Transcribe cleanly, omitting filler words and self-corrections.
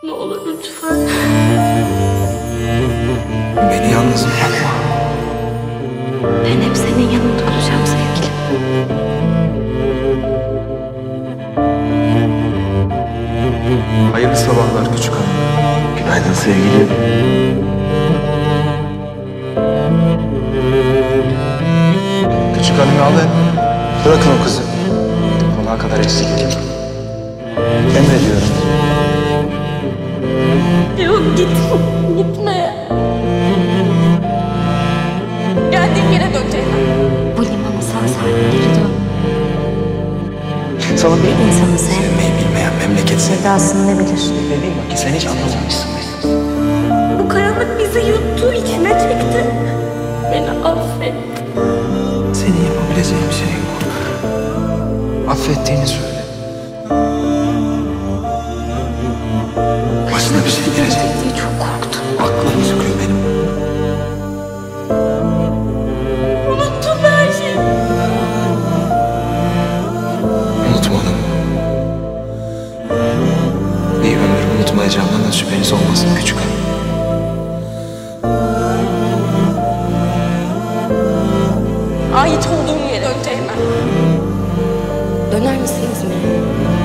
Ne olur lütfen. Beni yalnız bırakma. Ben hep senin yanında olacağım sevgilim. Hayırlı sabahlar küçük hanım. Günaydın sevgilim. Küçük hanımı alın. Bırakın o kızı. Konağa kadar eşlik edin. Emrediyorum. Yok gitme. Gitme. Geldiğin yere dön Ceylan. Bu limana sağ salim geri dön. Sana bir İnsanı sev. sevmeyi bilmeyen memleket seni. Sedasını ne bilir? Dediğim vakit sen hiç anlamamışsın beni. Bu karanlık bizi yuttu, içine çekti. Beni affet. Senin yapabileceğin bir şey yok. Affettiğini söyle. Başına bir şey gelecek. diye çok korktum. Aklım çıkıyor benim. Unuttum her şeyi. Unutmadım. Bir ömür unutmayacağımdan da şüpheniz olmasın küçük hanım. Ait olduğum yere dön Ceylan. Döner misin İzmir'e?